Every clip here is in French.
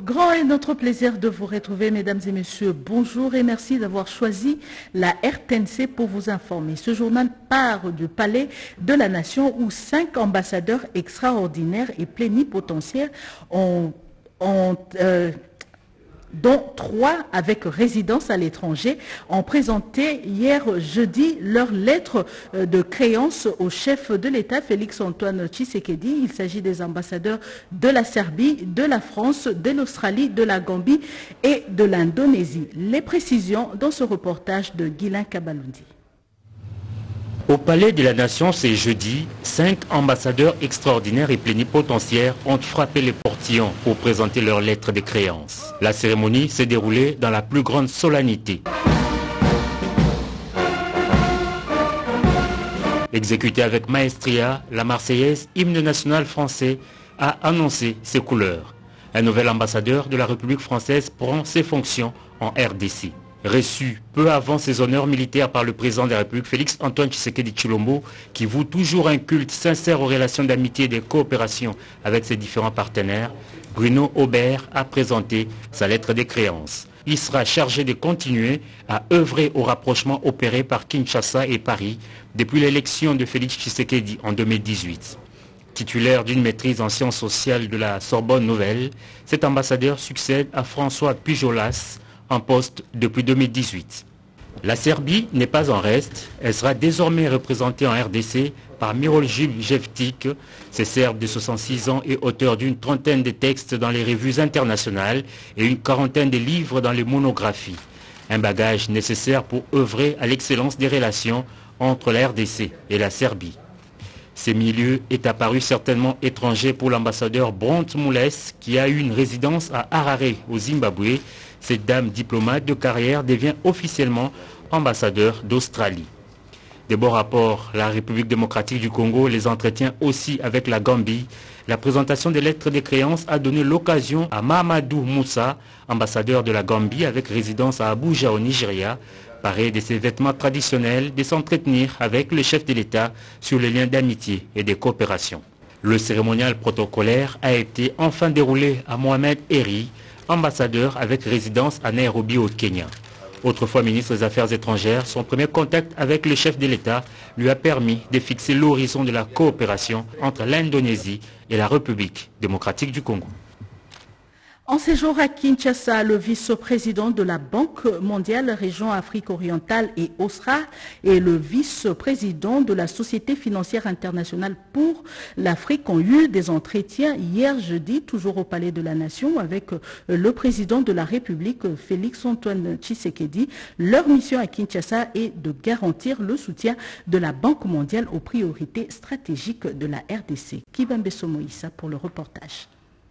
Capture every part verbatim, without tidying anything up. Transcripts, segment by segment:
Grand est notre plaisir de vous retrouver, mesdames et messieurs. Bonjour et merci d'avoir choisi la R T N C pour vous informer. Ce journal part du Palais de la Nation où cinq ambassadeurs extraordinaires et plénipotentiaires ont, ont euh, dont trois avec résidence à l'étranger, ont présenté hier jeudi leur lettre de créance au chef de l'État, Félix-Antoine Tshisekedi. Il s'agit des ambassadeurs de la Serbie, de la France, de l'Australie, de la Gambie et de l'Indonésie. Les précisions dans ce reportage de Guylain Kabalundi. Au Palais de la Nation, c'est jeudi, cinq ambassadeurs extraordinaires et plénipotentiaires ont frappé les portillons pour présenter leur lettre de créance. La cérémonie s'est déroulée dans la plus grande solennité. Exécutée avec maestria, la Marseillaise, hymne national français, a annoncé ses couleurs. Un nouvel ambassadeur de la République française prend ses fonctions en R D C. Reçu peu avant ses honneurs militaires par le président de la République, Félix-Antoine Tshisekedi Tshilombo, qui voue toujours un culte sincère aux relations d'amitié et de coopération avec ses différents partenaires, Bruno Aubert a présenté sa lettre de créance. Il sera chargé de continuer à œuvrer au rapprochement opéré par Kinshasa et Paris depuis l'élection de Félix Tshisekedi en deux mille dix-huit. Titulaire d'une maîtrise en sciences sociales de la Sorbonne Nouvelle, cet ambassadeur succède à François Pujolas, en poste depuis deux mille dix-huit. La Serbie n'est pas en reste, elle sera désormais représentée en R D C par Miroljub Jeftic, ce Serbe de soixante-six ans et auteur d'une trentaine de textes dans les revues internationales et une quarantaine de livres dans les monographies. Un bagage nécessaire pour œuvrer à l'excellence des relations entre la R D C et la Serbie. Ce milieu est apparu certainement étranger pour l'ambassadeur Bront Moules qui a eu une résidence à Harare au Zimbabwe. Cette dame diplomate de carrière devient officiellement ambassadeur d'Australie. Des bons rapports, la République démocratique du Congo, les entretiens aussi avec la Gambie. La présentation des lettres de créance a donné l'occasion à Mahamadou Moussa, ambassadeur de la Gambie avec résidence à Abuja au Nigeria, paré de ses vêtements traditionnels, de s'entretenir avec le chef de l'État sur les liens d'amitié et de coopération. Le cérémonial protocolaire a été enfin déroulé à Mohamed Eri, ambassadeur avec résidence à Nairobi au Kenya. Autrefois ministre des Affaires étrangères, son premier contact avec le chef de l'État lui a permis de fixer l'horizon de la coopération entre l'Indonésie et la République démocratique du Congo. En séjour à Kinshasa, le vice-président de la Banque mondiale région Afrique orientale et australe et le vice-président de la Société financière internationale pour l'Afrique ont eu des entretiens hier jeudi, toujours au Palais de la Nation, avec le président de la République, Félix-Antoine Tshisekedi. Leur mission à Kinshasa est de garantir le soutien de la Banque mondiale aux priorités stratégiques de la R D C. Kibambe Somoïsa pour le reportage.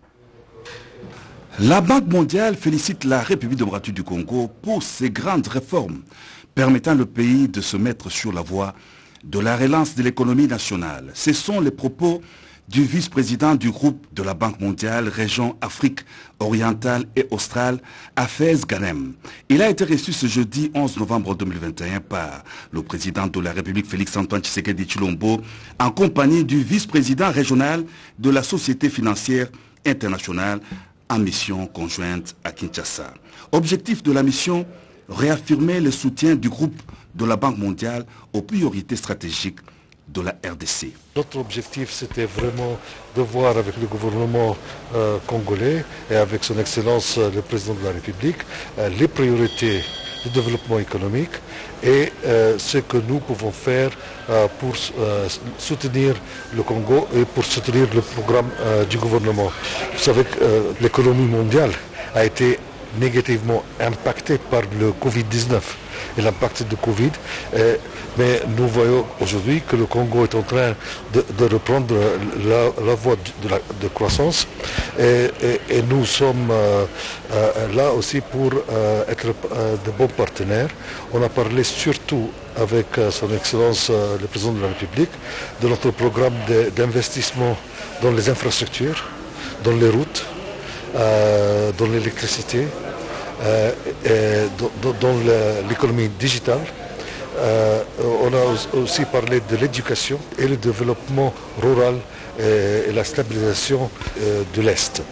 La Banque mondiale félicite la République démocratique du Congo pour ses grandes réformes permettant le pays de se mettre sur la voie de la relance de l'économie nationale. Ce sont les propos du vice-président du groupe de la Banque mondiale région Afrique orientale et australe, Hafez Ganem. Il a été reçu ce jeudi onze novembre deux mille vingt et un par le président de la République Félix-Antoine Tshisekedi Tshilombo en compagnie du vice-président régional de la Société financière internationale en mission conjointe à Kinshasa. Objectif de la mission, réaffirmer le soutien du groupe de la Banque mondiale aux priorités stratégiques de la R D C. Notre objectif, c'était vraiment de voir avec le gouvernement euh, congolais et avec son Excellence euh, le Président de la République euh, les priorités du développement économique et euh, ce que nous pouvons faire euh, pour euh, soutenir le Congo et pour soutenir le programme euh, du gouvernement. Vous savez que euh, l'économie mondiale a été négativement impactée par le Covid dix-neuf et l'impact de Covid. Euh, mais nous voyons aujourd'hui que le Congo est en train de, de reprendre la, la voie de, la, de croissance et, et, et nous sommes euh, euh, là aussi pour euh, être euh, de bons partenaires. On a parlé surtout avec euh, son Excellence euh, le Président de la République de notre programme d'investissement dans les infrastructures, dans les routes, euh, dans l'électricité, euh, et dans, dans l'économie digitale. Euh, on a aussi parlé de l'éducation et le développement rural et, et la stabilisation euh, de l'Est.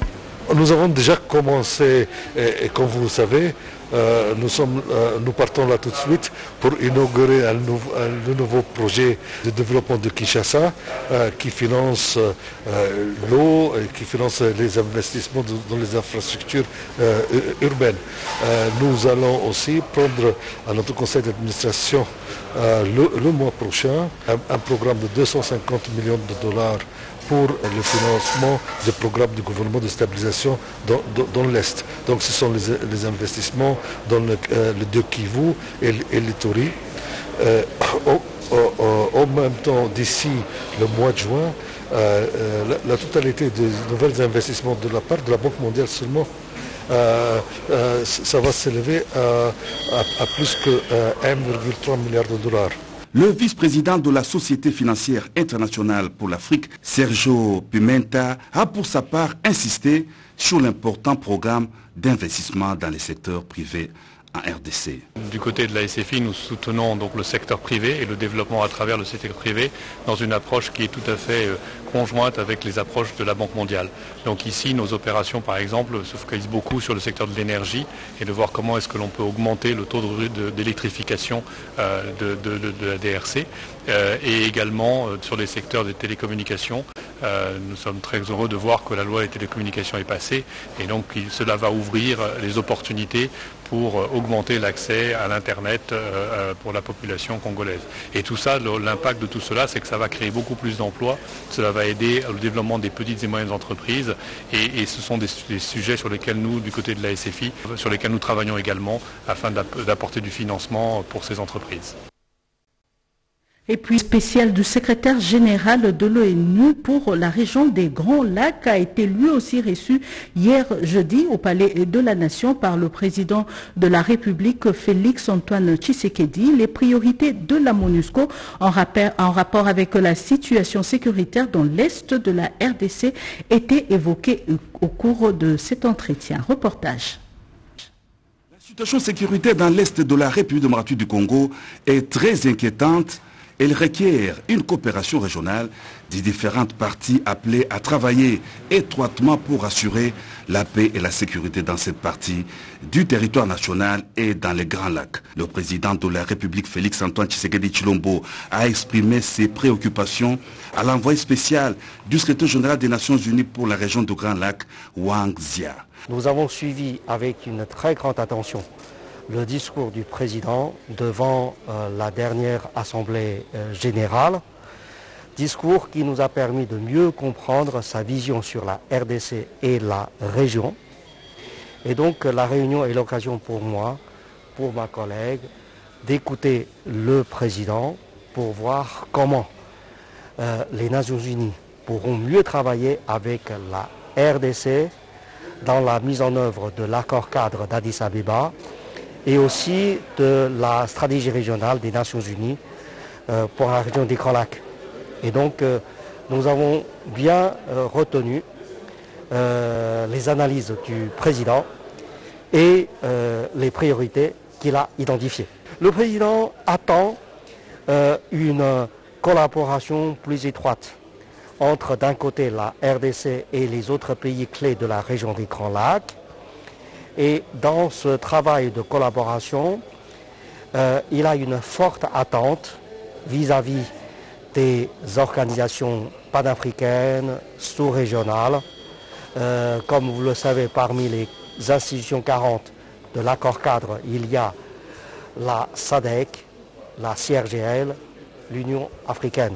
Nous avons déjà commencé, et, et comme vous le savez, euh, nous, sommes, euh, nous partons là tout de suite pour inaugurer un, nou un nouveau projet de développement de Kinshasa euh, qui finance euh, l'eau et qui finance les investissements de, dans les infrastructures euh, urbaines. Euh, nous allons aussi prendre à notre conseil d'administration euh, le, le mois prochain un, un programme de deux cent cinquante millions de dollars pour le financement des programmes du gouvernement de stabilisation dans, dans, dans l'Est. Donc ce sont les, les investissements dans le, euh, le deux Kivu et, et l'Ituri. Euh, au, au, au même temps, d'ici le mois de juin, euh, euh, la, la totalité des nouveaux investissements de la part de la Banque mondiale seulement, euh, euh, ça va s'élever à, à, à plus que euh, un virgule trois milliard de dollars. Le vice-président de la Société financière internationale pour l'Afrique, Sergio Pimenta, a pour sa part insisté sur l'important programme d'investissement dans les secteurs privés en R D C. Du côté de la S F I, nous soutenons donc le secteur privé et le développement à travers le secteur privé dans une approche qui est tout à fait euh, conjointe avec les approches de la Banque mondiale. Donc ici, nos opérations, par exemple, se focalisent beaucoup sur le secteur de l'énergie et de voir comment est-ce que l'on peut augmenter le taux d'électrification euh, de, de, de, de la D R C euh, et également euh, sur les secteurs des télécommunications. Euh, nous sommes très heureux de voir que la loi des télécommunications est passée et donc cela va ouvrir les opportunités pour augmenter l'accès à l'Internet euh, pour la population congolaise. Et tout ça, l'impact de tout cela, c'est que ça va créer beaucoup plus d'emplois, cela va aider au développement des petites et moyennes entreprises et, et ce sont des, des sujets sur lesquels nous, du côté de la S F I, sur lesquels nous travaillons également afin d'apporter du financement pour ces entreprises. Et puis, spécial du secrétaire général de l'ONU pour la région des Grands Lacs a été lui aussi reçu hier jeudi au Palais de la Nation par le président de la République, Félix Antoine Tshisekedi. Les priorités de la MONUSCO en, en rapport avec la situation sécuritaire dans l'Est de la R D C étaient évoquées au cours de cet entretien. Reportage. La situation sécuritaire dans l'Est de la République démocratique du Congo est très inquiétante. Elle requiert une coopération régionale des différentes parties appelées à travailler étroitement pour assurer la paix et la sécurité dans cette partie du territoire national et dans les Grands Lacs. Le président de la République, Félix Antoine Tshisekedi Tshilombo, a exprimé ses préoccupations à l'envoyé spécial du secrétaire général des Nations Unies pour la région du Grands Lacs, Wang Zia. Nous avons suivi avec une très grande attention le discours du président devant euh, la dernière Assemblée euh, générale, discours qui nous a permis de mieux comprendre sa vision sur la R D C et la région. Et donc la réunion est l'occasion pour moi, pour ma collègue, d'écouter le président pour voir comment euh, les Nations Unies pourront mieux travailler avec la R D C dans la mise en œuvre de l'accord cadre d'Addis Abeba et aussi de la stratégie régionale des Nations Unies euh, pour la région des Grands Lacs. Et donc euh, nous avons bien euh, retenu euh, les analyses du président et euh, les priorités qu'il a identifiées. Le président attend euh, une collaboration plus étroite entre d'un côté la R D C et les autres pays clés de la région des Grands Lacs. Et dans ce travail de collaboration, euh, il a une forte attente vis-à-vis des organisations panafricaines, sous-régionales. Euh, comme vous le savez, parmi les institutions quarante de l'accord cadre, il y a la S A D C, la C I R G L, l'Union africaine.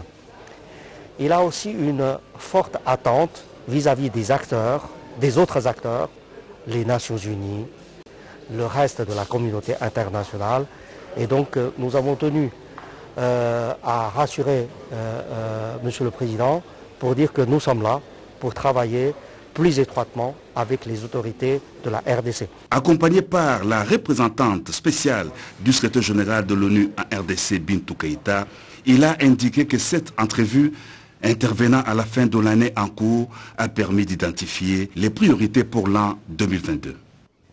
Il a aussi une forte attente vis-à-vis des acteurs, des autres acteurs, les Nations Unies, le reste de la communauté internationale. Et donc euh, nous avons tenu euh, à rassurer euh, euh, Monsieur le Président pour dire que nous sommes là pour travailler plus étroitement avec les autorités de la R D C. Accompagné par la représentante spéciale du secrétaire général de l'ONU en R D C, Bintou Keïta, il a indiqué que cette entrevue intervenant à la fin de l'année en cours a permis d'identifier les priorités pour l'an deux mille vingt-deux.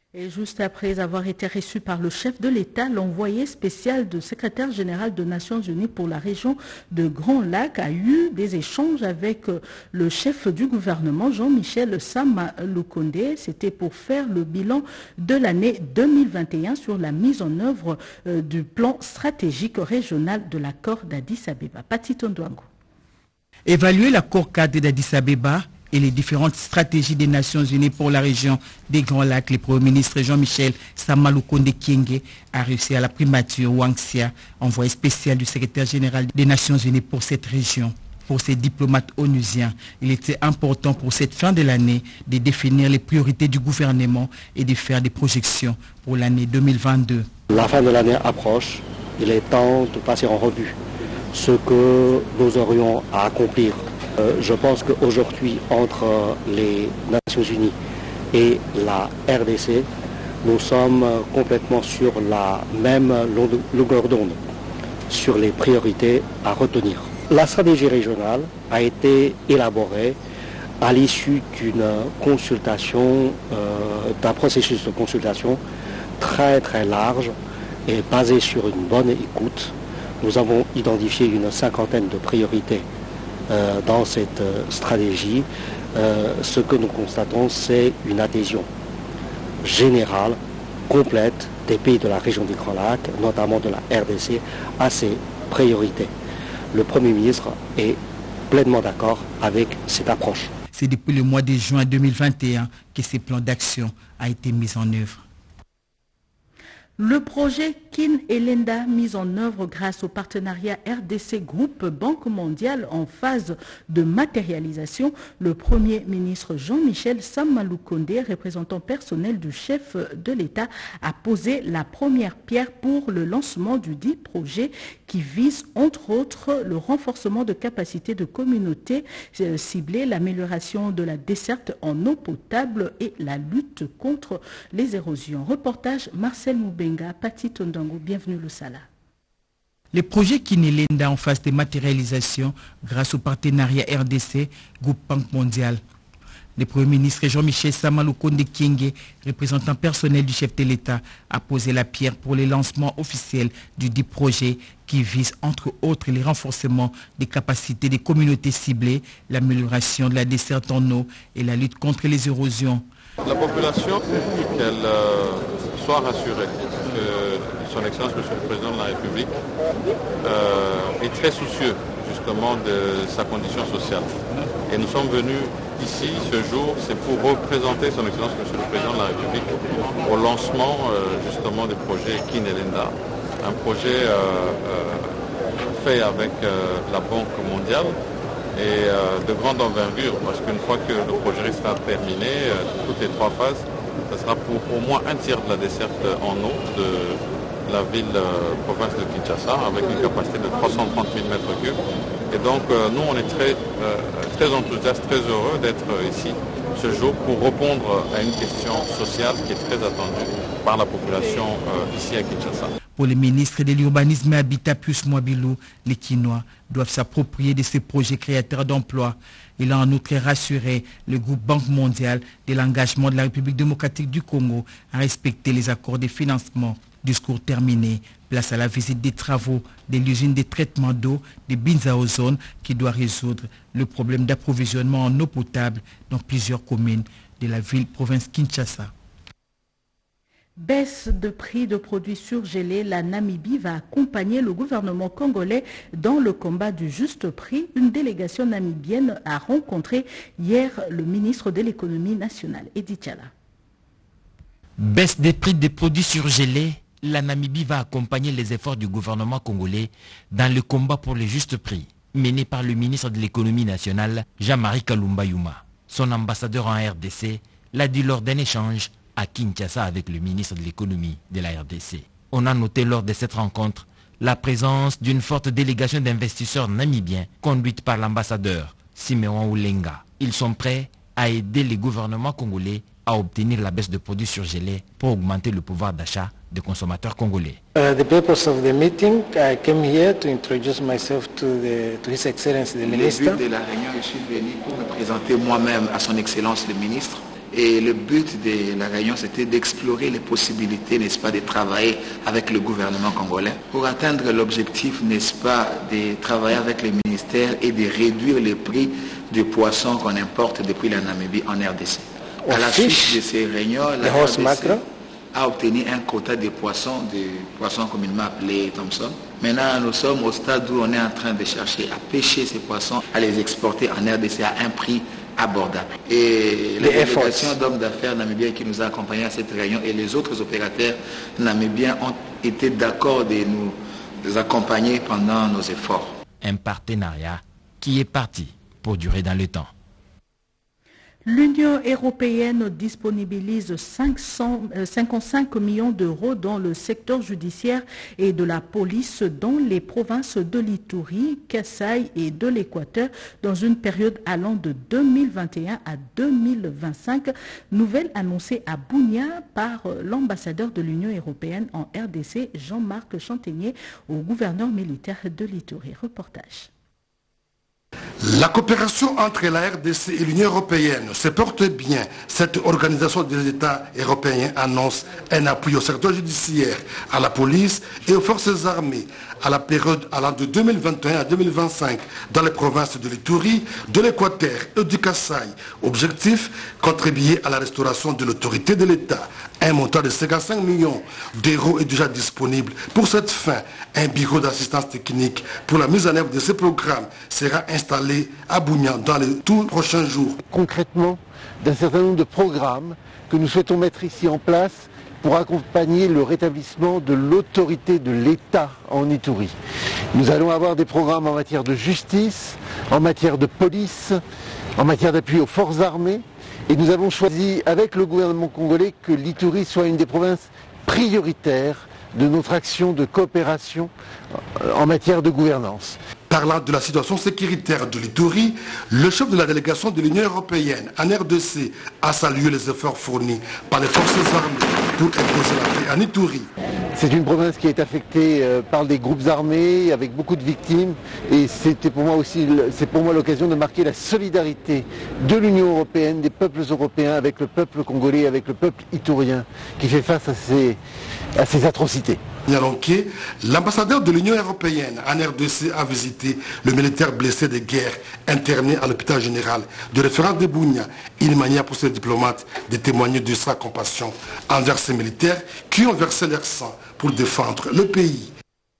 Et juste après avoir été reçu par le chef de l'État, l'envoyé spécial du secrétaire général des Nations Unies pour la région de Grand Lac a eu des échanges avec le chef du gouvernement, Jean-Michel Sama Lukonde. C'était pour faire le bilan de l'année deux mille vingt et un sur la mise en œuvre du plan stratégique régional de l'accord d'Addis Abeba. Pati Tondouango. Évaluer l'accord cadre d'Addis Abeba et les différentes stratégies des Nations Unies pour la région des Grands Lacs, le Premier ministre Jean-Michel Sama Lukonde Kyenge a réussi à la primature Wang Xia, envoyé spécial du secrétaire général des Nations Unies pour cette région. Pour ces diplomates onusiens, il était important pour cette fin de l'année de définir les priorités du gouvernement et de faire des projections pour l'année deux mille vingt-deux. La fin de l'année approche, il est temps de passer en revue ce que nous aurions à accomplir. Euh, je pense qu'aujourd'hui, entre les Nations Unies et la R D C, nous sommes complètement sur la même longueur d'onde, sur les priorités à retenir. La stratégie régionale a été élaborée à l'issue d'une consultation, euh, d'un processus de consultation très très large et basé sur une bonne écoute. Nous avons identifié une cinquantaine de priorités euh, dans cette euh, stratégie. Euh, ce que nous constatons, c'est une adhésion générale, complète des pays de la région des Grands Lacs, notamment de la R D C, à ces priorités. Le Premier ministre est pleinement d'accord avec cette approche. C'est depuis le mois de juin deux mille vingt et un que ce plan d'action a été mis en œuvre. Le projet Kin Elenda, mis en œuvre grâce au partenariat R D C Groupe Banque mondiale en phase de matérialisation, le Premier ministre Jean-Michel Sama Lukonde, représentant personnel du chef de l'État, a posé la première pierre pour le lancement du dit projet qui vise entre autres le renforcement de capacités de communautés ciblées, l'amélioration de la desserte en eau potable et la lutte contre les érosions. Reportage Marcel Moubenga, Pati Tondouango, bienvenue le Sala. Le projet Kin Elenda en phase de matérialisation grâce au partenariat R D C, Groupe Banque mondiale. Le Premier ministre Jean-Michel Sama Lukonde Kyenge, représentant personnel du chef de l'État, a posé la pierre pour le lancement officiel du dit projet qui vise entre autres le renforcement des capacités des communautés ciblées, l'amélioration de la desserte en eau et la lutte contre les érosions. La population, qu'elle euh, soit rassurée que son Excellence, Monsieur le Président de la République, euh, est très soucieux justement de sa condition sociale. Et nous sommes venus ici ce jour, c'est pour représenter son Excellence, Monsieur le Président de la République, au lancement euh, justement du projet Kin Elenda, un projet euh, euh, fait avec euh, la Banque mondiale et euh, de grande envergure, parce qu'une fois que le projet sera terminé, euh, toutes les trois phases, ce sera pour au moins un tiers de la desserte en eau de la ville euh, province de Kinshasa, avec une capacité de trois cent trente mille mètres cubes. Et donc euh, nous, on est très, euh, très enthousiastes, très heureux d'être ici ce jour pour répondre à une question sociale qui est très attendue par la population euh, ici à Kinshasa. Pour le ministre de l'Urbanisme et Habitat Pius Mwabilou, les Kinois doivent s'approprier de ces projets créateurs d'emplois. Il a en outre rassuré le groupe Banque mondiale de l'engagement de la République démocratique du Congo à respecter les accords de financement. Discours terminé, place à la visite des travaux de l'usine de traitement d'eau de Binza Ozone qui doit résoudre le problème d'approvisionnement en eau potable dans plusieurs communes de la ville-province Kinshasa. Baisse de prix de produits surgelés, la Namibie va accompagner le gouvernement congolais dans le combat du juste prix. Une délégation namibienne a rencontré hier le ministre de l'économie nationale, Edith Chala. Baisse des prix des produits surgelés, la Namibie va accompagner les efforts du gouvernement congolais dans le combat pour le juste prix, mené par le ministre de l'économie nationale, Jean-Marie Kalumba Yuma. Son ambassadeur en R D C l'a dit lors d'un échange à Kinshasa avec le ministre de l'économie de la R D C. On a noté lors de cette rencontre la présence d'une forte délégation d'investisseurs namibiens conduite par l'ambassadeur Simeon Oulenga. Ils sont prêts à aider les gouvernements congolais à obtenir la baisse de produits surgelés pour augmenter le pouvoir d'achat des consommateurs congolais. Uh, the purpose of the meeting, I came here to introduce myself to, the, to His Excellency the Minister. Le but de la réunion, je suis venu pour me présenter moi-même à Son Excellence le Ministre. Et le but de la réunion, c'était d'explorer les possibilités, n'est-ce pas, de travailler avec le gouvernement congolais pour atteindre l'objectif, n'est-ce pas, de travailler avec les ministères et de réduire les prix du poisson qu'on importe depuis la Namibie en R D C. À la suite de ces réunions, la R D C a obtenu un quota de poissons, de poissons communément appelés Thomson. Maintenant, nous sommes au stade où on est en train de chercher à pêcher ces poissons, à les exporter en R D C à un prix abordable. Et la délégation d'hommes d'affaires namibiens qui nous a accompagnés à cette réunion et les autres opérateurs namibiens ont été d'accord de nous accompagner pendant nos efforts. Un partenariat qui est parti pour durer dans le temps. L'Union européenne disponibilise cinq cent cinquante-cinq millions d'euros dans le secteur judiciaire et de la police dans les provinces de l'Ituri, Kasaï et de l'Équateur dans une période allant de deux mille vingt et un à deux mille vingt-cinq. Nouvelle annoncée à Bunia par l'ambassadeur de l'Union européenne en R D C, Jean-Marc Chantegnier, au gouverneur militaire de l'Ituri. Reportage. La coopération entre la R D C et l'Union européenne se porte bien. Cette organisation des États européens annonce un appui au secteur judiciaire, à la police et aux forces armées à la période allant de deux mille vingt et un à deux mille vingt-cinq dans les provinces de l'Ituri, de l'Équateur et du Kasaï. Objectif, contribuer à la restauration de l'autorité de l'État. Un montant de cinquante-cinq millions d'euros est déjà disponible pour cette fin. Un bureau d'assistance technique pour la mise en œuvre de ce programme sera installé à Bunia dans les tout prochains jours. Concrètement, d'un certain nombre de programmes que nous souhaitons mettre ici en place pour accompagner le rétablissement de l'autorité de l'État en Ituri. Nous allons avoir des programmes en matière de justice, en matière de police, en matière d'appui aux forces armées. Et nous avons choisi avec le gouvernement congolais que l'Ituri soit une des provinces prioritaires de notre action de coopération en matière de gouvernance. Parlant de la situation sécuritaire de l'Ituri, le chef de la délégation de l'Union européenne en R D C a salué les efforts fournis par les forces armées pour imposer la paix en Ituri. C'est une province qui est affectée par des groupes armés avec beaucoup de victimes et c'était pour moi aussi, c'est pour moi l'occasion de marquer la solidarité de l'Union européenne, des peuples européens avec le peuple congolais, avec le peuple iturien qui fait face à ces, à ces atrocités. L'ambassadeur de l'Union européenne en R D C a visité le militaire blessé de guerre interné à l'hôpital général de référence de Bunia. Une manière pour ces diplomates de témoigner de sa compassion envers ces militaires qui ont versé leur sang pour défendre le pays.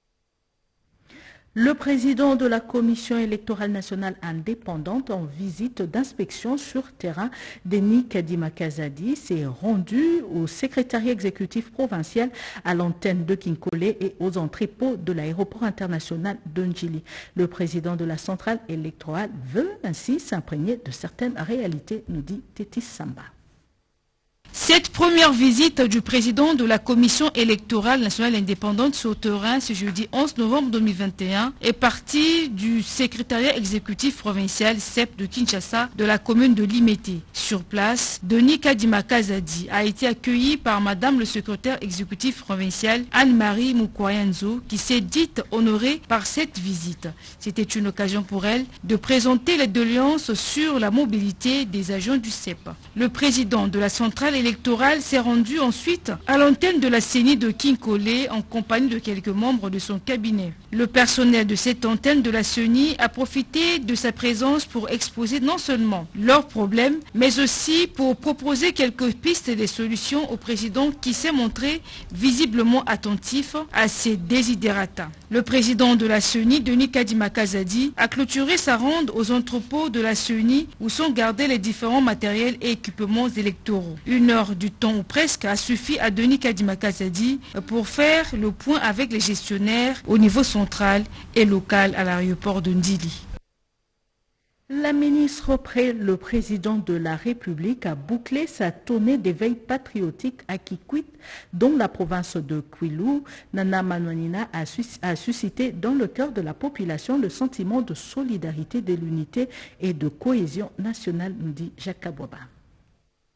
Le président de la Commission électorale nationale indépendante en visite d'inspection sur terrain, Denis Kadima Kazadi, s'est rendu au secrétariat exécutif provincial à l'antenne de Kinkolé et aux entrepôts de l'aéroport international de Ndjili. Le président de la centrale électorale veut ainsi s'imprégner de certaines réalités, nous dit Tétis Samba. Cette première visite du président de la Commission électorale nationale indépendante sur terrain ce jeudi onze novembre deux mille vingt et un est partie du secrétariat exécutif provincial C E P de Kinshasa de la commune de Limete. Sur place, Denis Kadima Kazadi a été accueilli par madame le secrétaire exécutif provincial Anne-Marie Mukwayanzo qui s'est dite honorée par cette visite. C'était une occasion pour elle de présenter les doléances sur la mobilité des agents du C E P. Le président de la centrale électorale s'est rendu ensuite à l'antenne de la C E N I de Kinkolé en compagnie de quelques membres de son cabinet. Le personnel de cette antenne de la C E N I a profité de sa présence pour exposer non seulement leurs problèmes, mais aussi pour proposer quelques pistes et des solutions au président qui s'est montré visiblement attentif à ses desiderata. Le président de la C E N I, Denis Kadima Kazadi, a clôturé sa ronde aux entrepôts de la C E N I où sont gardés les différents matériels et équipements électoraux. Une heure du temps ou presque a suffi à Denis Kadima Kazadi pour faire le point avec les gestionnaires au niveau central et local à l'aéroport de Ndili. La ministre auprès le président de la République a bouclé sa tournée d'éveil patriotique à Kikwit, dont la province de Kwilu. Nana Manouanina a, a suscité dans le cœur de la population le sentiment de solidarité, de l'unité et de cohésion nationale, nous dit Jacques Kabouaba.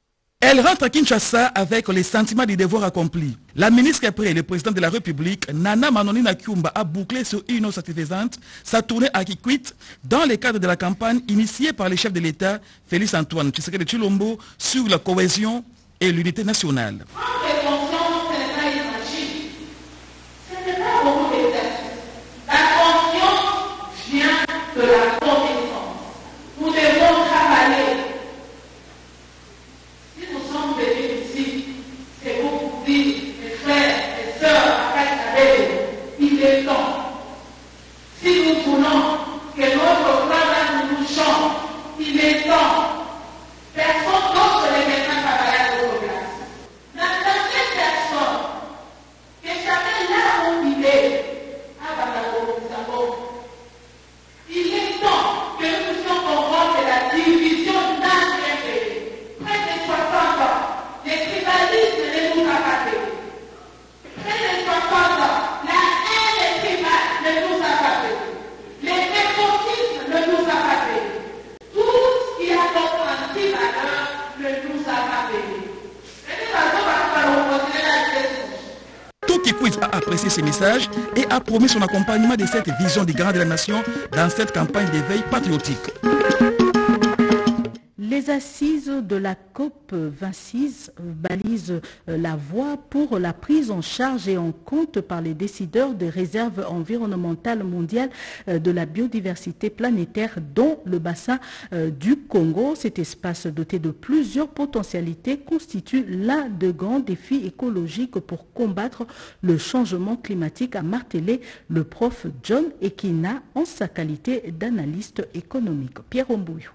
Elle rentre à Kinshasa avec les sentiments du devoir accompli. La ministre après le président de la République, Nana Manonina Kyumba, a bouclé sur une eau satisfaisante sa tournée à Kikwit dans le cadre de la campagne initiée par le chef de l'État, Félix Antoine Tshisekedi Tshilombo, sur la cohésion et l'unité nationale. De la connaissance. Nous devons travailler. Si nous sommes venus ici, c'est pour vous dire, mes frères, mes sœurs, il est temps. Si nous voulons que notre plan nous change, il est temps. Personne d'autre ne viendra travailler à notre place. N'attendez personne. Que chacun là où il est, à Bangago, Zambo. Il est temps que nous puissions comprendre la division d'un pays. Près de soixante ans, les tribalistes ne nous a pas fait. Près de soixante ans, la haine tribale ne nous a pas fait. Les népotismes ne nous a pas fait. Tout ce qui a donc un tribaleur ne nous a pas fait. Et nous allons reconsidérer la question. Tout Kikwit a apprécié ces messages et a promis son accompagnement de cette vision des grands de la nation dans cette campagne d'éveil patriotique. Les assises de la COP vingt-six balisent la voie pour la prise en charge et en compte par les décideurs des réserves environnementales mondiales de la biodiversité planétaire dont le bassin du Congo. Cet espace doté de plusieurs potentialités constitue l'un des grands défis écologiques pour combattre le changement climatique, a martelé le prof John Ekina en sa qualité d'analyste économique. Pierre Ombouyo.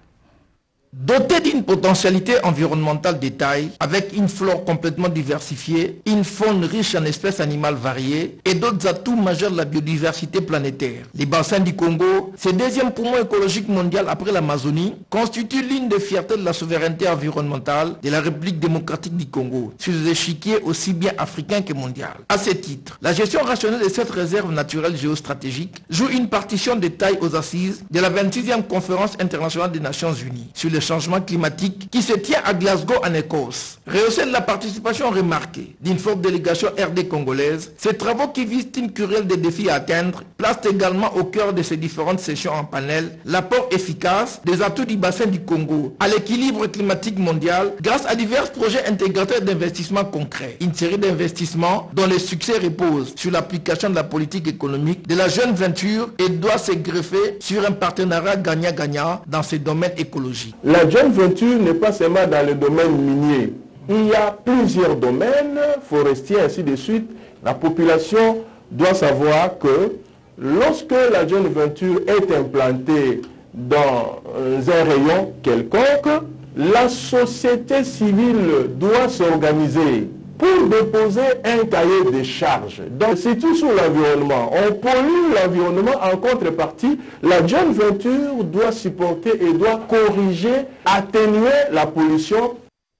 Doté d'une potentialité environnementale de taille, avec une flore complètement diversifiée, une faune riche en espèces animales variées et d'autres atouts majeurs de la biodiversité planétaire. Les bassins du Congo, ce deuxième poumon écologique mondial après l'Amazonie, constitue l'une des fiertés de la souveraineté environnementale de la République démocratique du Congo, sur les échiquiers aussi bien africains que mondial. À ce titre, la gestion rationnelle de cette réserve naturelle géostratégique joue une partition de taille aux assises de la vingt-sixième conférence internationale des Nations Unies sur les changement climatique qui se tient à Glasgow en Écosse. Rehausser de la participation remarquée d'une forte délégation R D congolaise, ces travaux qui visent une querelle de défis à atteindre placent également au cœur de ces différentes sessions en panel l'apport efficace des atouts du bassin du Congo à l'équilibre climatique mondial grâce à divers projets intégrateurs d'investissements concrets. Une série d'investissements dont les succès reposent sur l'application de la politique économique de la jeune venture et doit se greffer sur un partenariat gagnant-gagnant dans ces domaines écologiques. La joint venture n'est pas seulement dans le domaine minier. Il y a plusieurs domaines, forestiers, ainsi de suite. La population doit savoir que lorsque la joint venture est implantée dans un rayon quelconque, la société civile doit s'organiser pour déposer un cahier de charges. Donc c'est tout sur l'environnement. On pollue l'environnement, en contrepartie, la joint venture doit supporter et doit corriger, atténuer la pollution.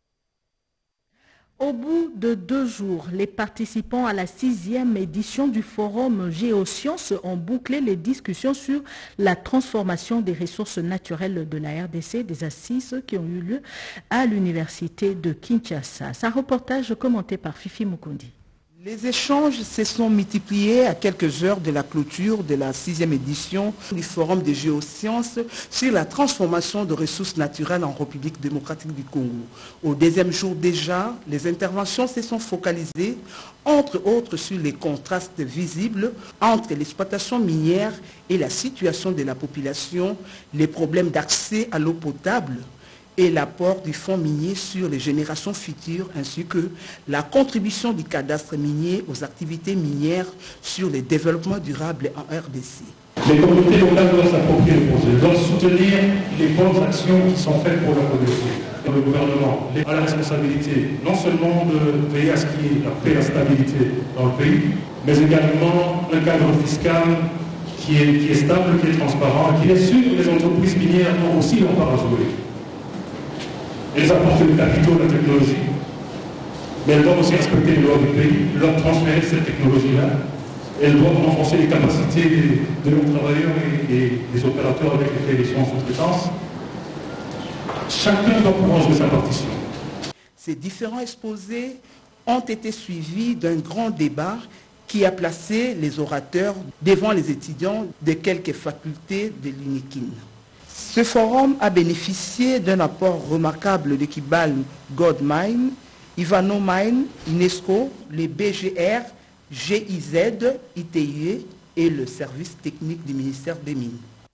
Au bout de deux jours, les participants à la sixième édition du Forum Géosciences ont bouclé les discussions sur la transformation des ressources naturelles de la R D C, des assises qui ont eu lieu à l'université de Kinshasa. C'est un reportage commenté par Fifi Mukundi. Les échanges se sont multipliés à quelques heures de la clôture de la sixième édition du Forum des géosciences sur la transformation de ressources naturelles en République démocratique du Congo. Au deuxième jour déjà, les interventions se sont focalisées, entre autres, sur les contrastes visibles entre l'exploitation minière et la situation de la population, les problèmes d'accès à l'eau potable, et l'apport du fonds minier sur les générations futures, ainsi que la contribution du cadastre minier aux activités minières sur le développement durable en R D C. Les communautés locales doivent s'approprier le projet, doivent soutenir les bonnes actions qui sont faites pour la production. Le gouvernement a la responsabilité non seulement de veiller à ce qu'il y ait la paix et la stabilité dans le pays, mais également un cadre fiscal qui est, qui est stable, qui est transparent, qui est sûr que les entreprises minières ont aussi leur part à jouer. Elles apportent le capitaux, la technologie, mais elles doivent aussi respecter les lois du pays, leur transférer cette technologie-là. Elles doivent renforcer les capacités de nos travailleurs et, et des opérateurs avec lesquels ils sont en sous-traitance. Chacun doit pouvoir jouer sa partition. Ces différents exposés ont été suivis d'un grand débat qui a placé les orateurs devant les étudiants de quelques facultés de l'UNIKIN. Ce forum a bénéficié d'un apport remarquable de Kibal Goldmine, Ivano Mine, UNESCO, le B G R, G I Z, I T I E et le service technique du ministère des Mines.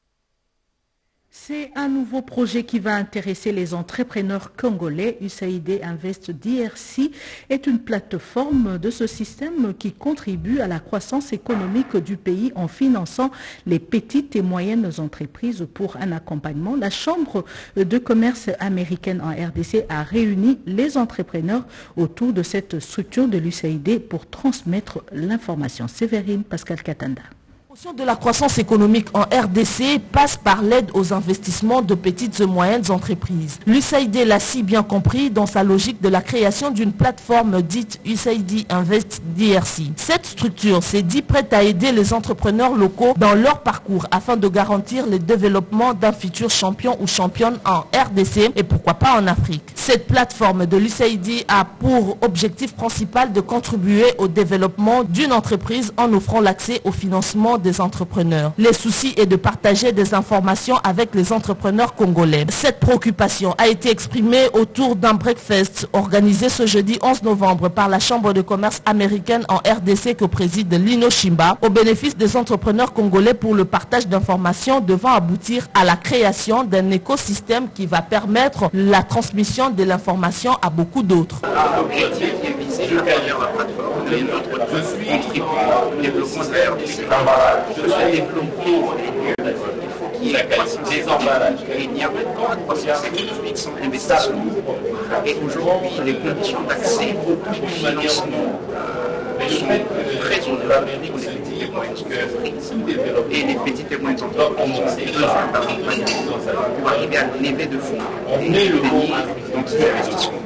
C'est un nouveau projet qui va intéresser les entrepreneurs congolais. U S A I D Invest D R C est une plateforme de ce système qui contribue à la croissance économique du pays en finançant les petites et moyennes entreprises pour un accompagnement. La Chambre de commerce américaine en R D C a réuni les entrepreneurs autour de cette structure de l'U S A I D pour transmettre l'information. Séverine Pascal Katanda. De la croissance économique en R D C passe par l'aide aux investissements de petites et moyennes entreprises. L'U S A I D l'a si bien compris dans sa logique de la création d'une plateforme dite U S A I D Invest D R C. Cette structure s'est dit prête à aider les entrepreneurs locaux dans leur parcours afin de garantir le développement d'un futur champion ou championne en R D C et pourquoi pas en Afrique. Cette plateforme de l'U S A I D a pour objectif principal de contribuer au développement d'une entreprise en offrant l'accès au financement des entrepreneurs. Le souci est de partager des informations avec les entrepreneurs congolais. Cette préoccupation a été exprimée autour d'un breakfast organisé ce jeudi onze novembre par la Chambre de commerce américaine en R D C que préside Lino Shimba au bénéfice des entrepreneurs congolais pour le partage d'informations devant aboutir à la création d'un écosystème qui va permettre la transmission de l'information à beaucoup d'autres. L'objectif qui est visé derrière la plateforme est notre contribuer au développement de la R D C. Pour se développer, il faut qu'il y ait croissance économique. Il n'y a pas de croissance économique sans investissement. Et aujourd'hui, les conditions d'accès au financement sont très honorables pour les petites et moyennes entreprises. Et les petites et moyennes entreprises ont besoin d'accompagnement pour arriver à lever de fonds et obtenir donc ces investissements.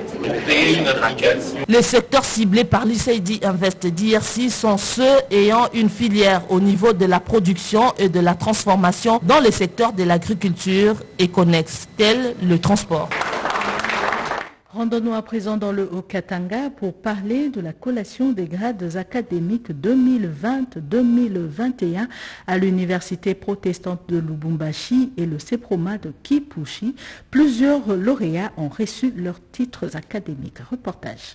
Les secteurs ciblés par l'U S A I D Invest D R C sont ceux ayant une filière au niveau de la production et de la transformation dans les secteurs de l'agriculture et connexes, tels le transport. Rendons-nous à présent dans le Haut-Katanga pour parler de la collation des grades académiques deux mille vingt deux mille vingt et un à l'Université protestante de Lubumbashi et le CEPROMA de Kipushi. Plusieurs lauréats ont reçu leurs titres académiques. Reportage.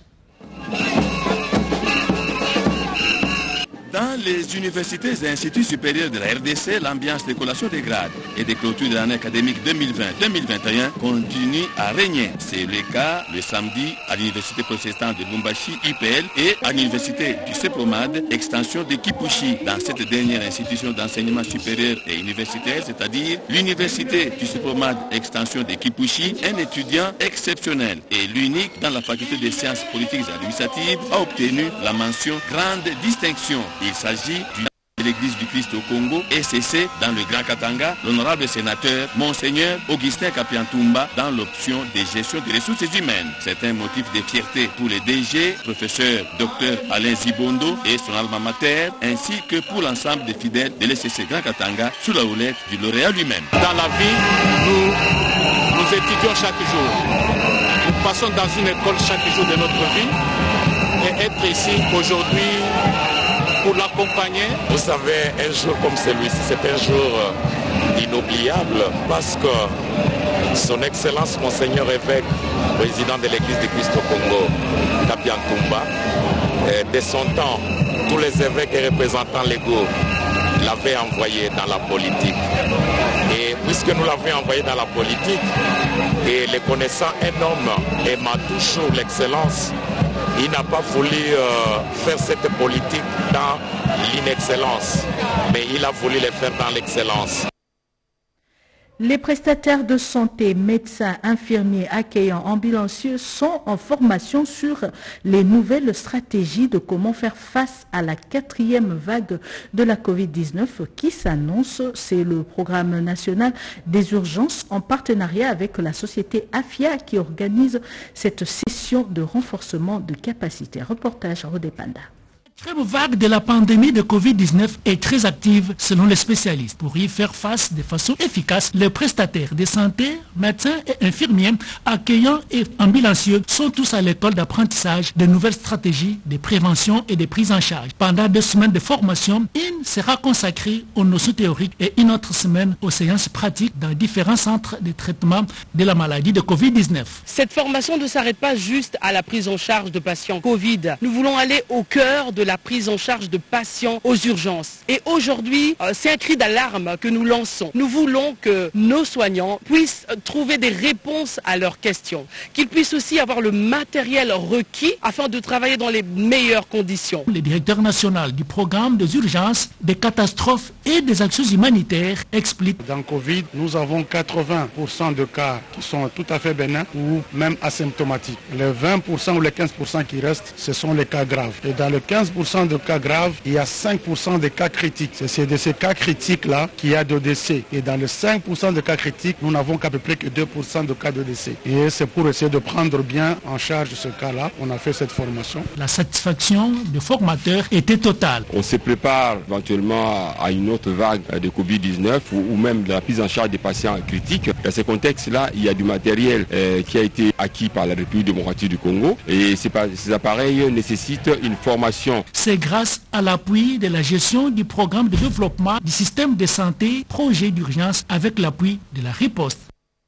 Dans les universités et instituts supérieurs de la R D C, l'ambiance de collation des grades et des clôtures de l'année académique deux mille vingt deux mille vingt et un continue à régner. C'est le cas le samedi à l'Université protestante de Lubumbashi I P L et à l'Université du CEPROMAD, extension de Kipushi. Dans cette dernière institution d'enseignement supérieur et universitaire, c'est-à-dire l'Université du CEPROMAD, extension de Kipushi, un étudiant exceptionnel et l'unique dans la faculté des sciences politiques et administratives a obtenu la mention grande distinction. Il s'agit de l'Église du Christ au Congo, E C C, dans le Grand Katanga, l'honorable sénateur Monseigneur Augustin Kapiantumba dans l'option de gestion des ressources humaines. C'est un motif de fierté pour les D G, professeur Dr Alain Zibondo et son alma mater, ainsi que pour l'ensemble des fidèles de l'E C C Grand Katanga sous la houlette du lauréat lui-même. Dans la vie, nous, nous étudions chaque jour. Nous passons dans une école chaque jour de notre vie et être ici aujourd'hui pour l'accompagner. Vous savez, un jour comme celui-ci, c'est un jour inoubliable parce que son Excellence Monseigneur évêque, président de l'Église du Christ au Congo, Kapiantumba, de son temps, tous les évêques et représentants légaux l'avaient envoyé dans la politique. Et puisque nous l'avions envoyé dans la politique, et les connaissant un homme aimant toujours l'excellence, il n'a pas voulu euh, faire cette politique dans l'inexcellence, mais il a voulu le faire dans l'excellence. Les prestataires de santé, médecins, infirmiers, accueillants, ambulanciers sont en formation sur les nouvelles stratégies de comment faire face à la quatrième vague de la covid dix-neuf qui s'annonce. C'est le programme national des urgences en partenariat avec la société AFIA qui organise cette session de renforcement de capacité. Reportage Rodépanda. La vague de la pandémie de Covid dix-neuf est très active selon les spécialistes. Pour y faire face de façon efficace, les prestataires de santé, médecins et infirmiers, accueillants et ambulanciers sont tous à l'école d'apprentissage de nouvelles stratégies de prévention et de prise en charge. Pendant deux semaines de formation, une sera consacrée aux notions théoriques et une autre semaine aux séances pratiques dans différents centres de traitement de la maladie de Covid dix-neuf. Cette formation ne s'arrête pas juste à la prise en charge de patients Covid. Nous voulons aller au cœur de la prise en charge de patients aux urgences. Et aujourd'hui, euh, c'est un cri d'alarme que nous lançons. Nous voulons que nos soignants puissent euh, trouver des réponses à leurs questions, qu'ils puissent aussi avoir le matériel requis afin de travailler dans les meilleures conditions. Le directeur national du programme des urgences, des catastrophes et des actions humanitaires explique. Dans Covid, nous avons quatre-vingts pour cent de cas qui sont tout à fait bénins ou même asymptomatiques. Les vingt pour cent ou les quinze pour cent qui restent, ce sont les cas graves. Et dans les quinze pour cent de cas graves, il y a cinq pour cent de cas critiques. C'est de ces cas critiques-là qu'il y a de décès. Et dans les cinq pour cent de cas critiques, nous n'avons qu'à peu près que deux pour cent de cas de décès. Et c'est pour essayer de prendre bien en charge ce cas-là. On a fait cette formation. La satisfaction des formateurs était totale. On se prépare éventuellement à une autre vague de Covid dix-neuf ou, ou même de la prise en charge des patients critiques. Dans ce contexte-là, il y a du matériel euh, qui a été acquis par la République démocratique du Congo et ces, ces appareils nécessitent une formation. C'est grâce à l'appui de la gestion du programme de développement du système de santé, projet d'urgence avec l'appui de la riposte.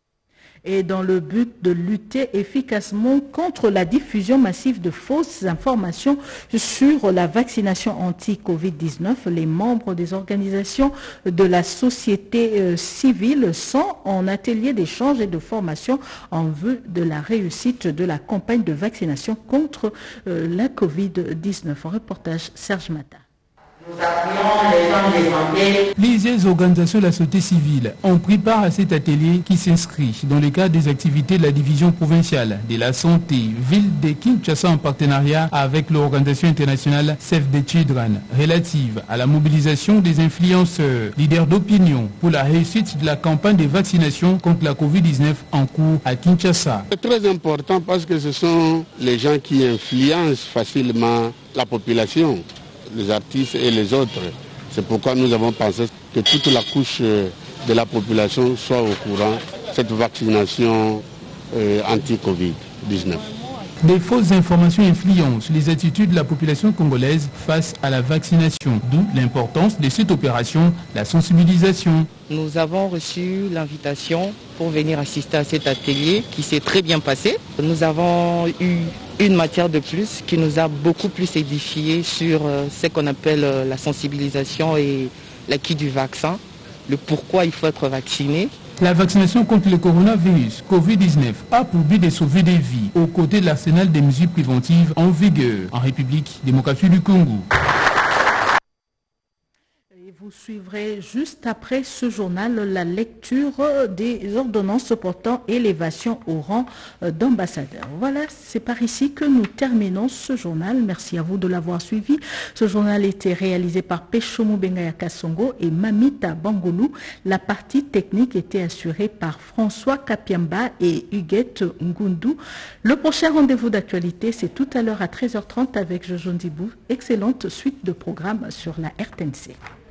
Et dans le but de lutter efficacement contre la diffusion massive de fausses informations sur la vaccination anti-Covid dix-neuf, les membres des organisations de la société euh, civile sont en atelier d'échange et de formation en vue de la réussite de la campagne de vaccination contre euh, la Covid dix-neuf. En reportage, Serge Mata. Nous appuyons les hommes de santé. Plusieurs organisations de la société civile ont pris part à cet atelier qui s'inscrit dans le cadre des activités de la division provinciale de la santé ville de Kinshasa en partenariat avec l'organisation internationale Save the Children relative à la mobilisation des influenceurs, leaders d'opinion pour la réussite de la campagne de vaccination contre la Covid dix-neuf en cours à Kinshasa. C'est très important parce que ce sont les gens qui influencent facilement la population, les artistes et les autres. C'est pourquoi nous avons pensé que toute la couche de la population soit au courant de cette vaccination euh, anti-Covid dix-neuf. Des fausses informations influencent les attitudes de la population congolaise face à la vaccination, d'où l'importance de cette opération, la sensibilisation. Nous avons reçu l'invitation pour venir assister à cet atelier qui s'est très bien passé. Nous avons eu une matière de plus qui nous a beaucoup plus édifié sur ce qu'on appelle la sensibilisation et l'acquis du vaccin, le pourquoi il faut être vacciné. La vaccination contre le coronavirus Covid dix-neuf a pour but de sauver des vies aux côtés de l'arsenal des mesures préventives en vigueur en République démocratique du Congo. Vous suivrez juste après ce journal la lecture des ordonnances portant élévation au rang d'ambassadeur. Voilà, c'est par ici que nous terminons ce journal. Merci à vous de l'avoir suivi. Ce journal était réalisé par Peshomo Bengaya Kassongo et Mamita Bangoulou. La partie technique était assurée par François Kapiamba et Huguette Ngundu. Le prochain rendez-vous d'actualité, c'est tout à l'heure à treize heures trente avec Jojo Ndibou. Excellente suite de programmes sur la R T N C.